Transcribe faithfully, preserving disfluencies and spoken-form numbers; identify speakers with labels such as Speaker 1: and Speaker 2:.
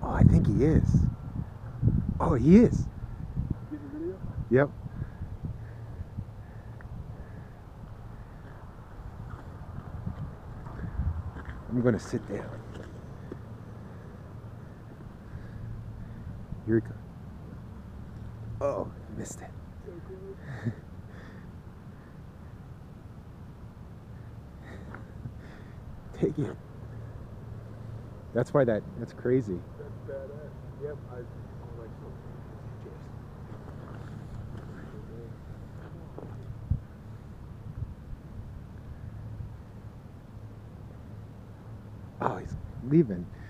Speaker 1: Oh, I think he is. Oh, he is.
Speaker 2: Get the video?
Speaker 1: Yep. I'm gonna sit down. Here he comes. Oh, missed it.
Speaker 2: So close.
Speaker 1: Take it. That's why that, that's crazy.
Speaker 2: That's badass. Yep, I, I'm like, so. Cheers.
Speaker 1: Oh, he's leaving.